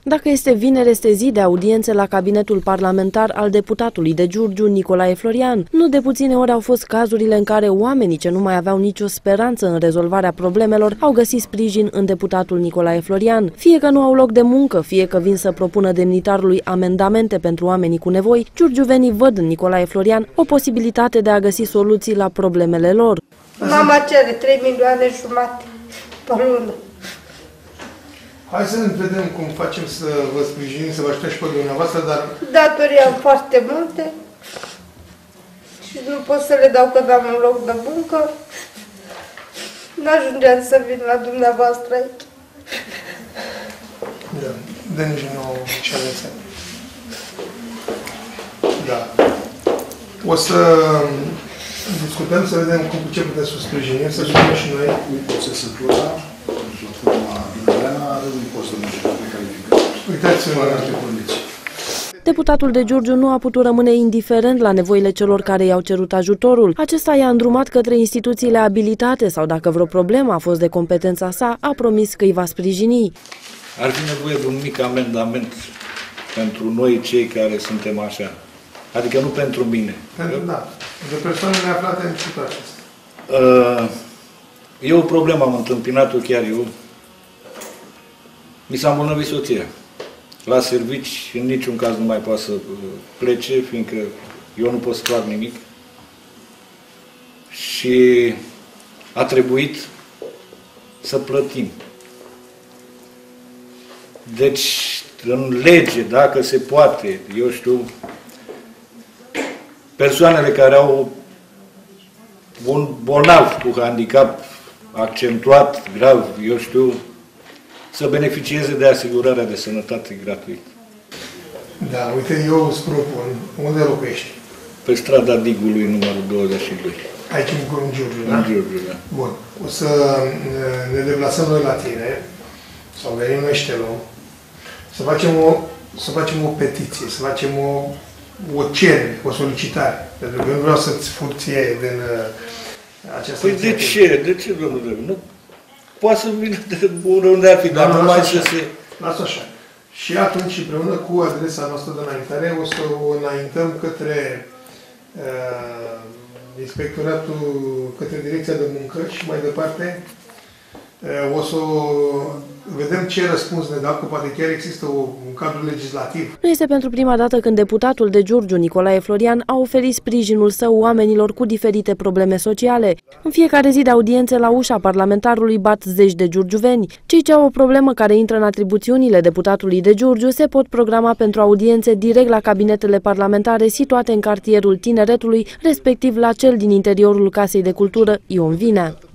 Dacă este vineri, este zi de audiențe la cabinetul parlamentar al deputatului de Giurgiu, Nicolae Florian. Nu de puține ori au fost cazurile în care oamenii ce nu mai aveau nicio speranță în rezolvarea problemelor au găsit sprijin în deputatul Nicolae Florian. Fie că nu au loc de muncă, fie că vin să propună demnitarului amendamente pentru oamenii cu nevoi, giurgiuvenii văd în Nicolae Florian o posibilitate de a găsi soluții la problemele lor. Mama cere 3 milioane jumate pe lună. Hai să ne vedem cum facem să vă sprijinim, să vă așteptăm și pe dumneavoastră, dar... Datorii am foarte multe și nu pot să le dau că am un loc de muncă. N-ajungeam să vin la dumneavoastră aici. Da, dă nici nouă șalență. Da. O să discutăm, să vedem cu ce putem să sprijinim, să spunem și noi. Procesătura, platforma Iuliana, are un post de muncă calificat. Uitați-vă la alte condiții. Deputatul de Giurgiu nu a putut rămâne indiferent la nevoile celor care i-au cerut ajutorul. Acesta i-a îndrumat către instituțiile abilitate sau, dacă vreo problemă a fost de competența sa, a promis că îi va sprijini. Ar fi nevoie de un mic amendament pentru noi cei care suntem așa. Adică nu pentru mine. Da, de persoanele aflate în situația asta. E o problemă, am întâmpinat-o chiar eu. Mi s-a îmbolnăvit soția. La servici, în niciun caz nu mai poate să plece, fiindcă eu nu pot să fac nimic. Și a trebuit să plătim. Deci, în lege, dacă se poate, eu știu, persoanele care au un bolnav cu handicap accentuat, grav, eu știu, să beneficieze de asigurarea de sănătate gratuită. Da, uite, eu îți propun, unde locuiești? Pe strada Digului, numărul 22. Aici în Giurgiu, da? În Giurgiu, da. Bun. O să ne deplasăm noi la tine, sau venim noi și te luăm, să facem o petiție, să facem o cerere, o solicitare. Pentru că eu nu vreau să-ți fur ție din această... Păi de ce? De ce, domnule? Nu poate să vină de unde ar fi, dar numai să se... Lasă așa. Și atunci, împreună cu adresa noastră de înaintare, o să o înaintăm către inspectoratul, către Direcția de Muncă și mai departe o să vedem ce răspuns ne dau, că poate chiar există un cadru legislativ. Nu este pentru prima dată când deputatul de Giurgiu, Nicolae Florian, a oferit sprijinul său oamenilor cu diferite probleme sociale. În fiecare zi de audiențe la ușa parlamentarului bat zeci de giurgiuveni. Cei ce au o problemă care intră în atribuțiunile deputatului de Giurgiu se pot programa pentru audiențe direct la cabinetele parlamentare situate în cartierul Tineretului, respectiv la cel din interiorul Casei de Cultură Ion Vinea.